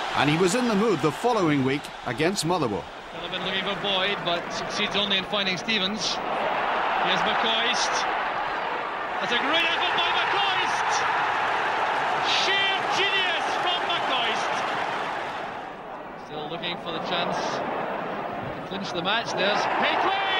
and he was in the mood the following week against Motherwell. Well, I've been looking for Boyd, but succeeds only in finding Stevens. Here's McCoist. That's a great effort by McCoist! Sheer genius from McCoist! Still looking for the chance to clinch the match. There's Hateley!